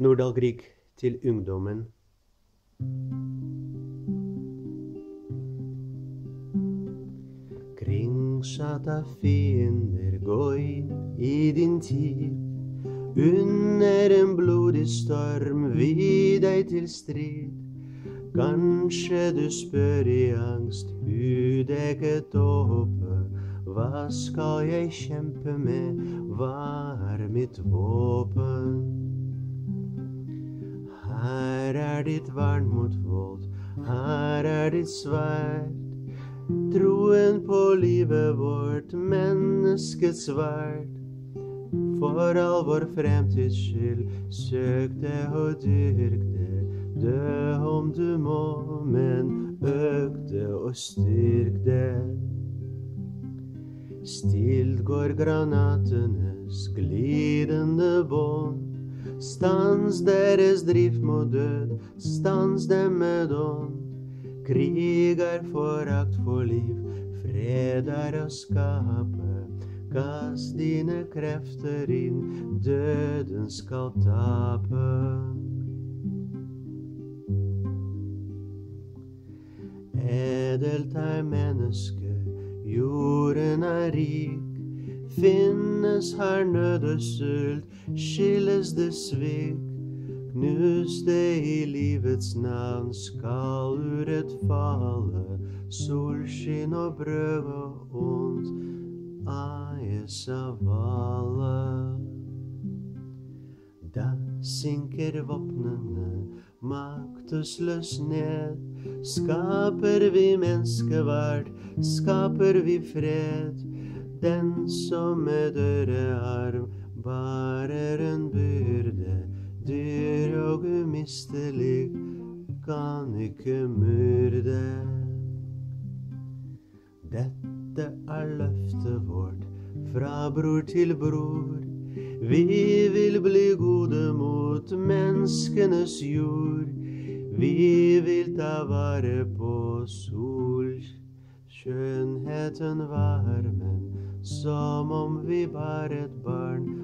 Nordahl Grieg til ungdommen. Kringsatt av fiender, gå inn i din tid. Under en blodig storm, vi deg til strid. Kanskje du spør i angst, udekket åpe. Hva skal jeg kjempe med, hva er mitt våpen? Her er ditt vern mot vold, her er ditt sverd. Troen på livet vårt, menneskets verd. For all vår fremtids skyld, søk det og dyrk det. Dø om du må, men øk det og styrk det. Stilt går granatenes glidende bånd. Stans deres drift mot død, stans dem med ånd. Krig er forakt for liv, fred er å skape. Kast dine krefter inn, døden skal tape. Edelt er mennesket, jorden er rik. Finnes her nød og sult, skilles det svik. Knus det i livets navn, skal urett falle. Solskinn og brød og ondt eies av alle. Da synker våpnene maktesløs ned. Skaper vi menneskeverd, skaper vi fred. Den som med dørearm bærer en byrde, dyr og umistelig, kan ikke myrde. Dette er løftet vårt, fra bror til bror. Vi vil bli gode mot menneskenes jord. Vi vil ta vare på sol, skjønnheten, varmen, som om vi var et barn.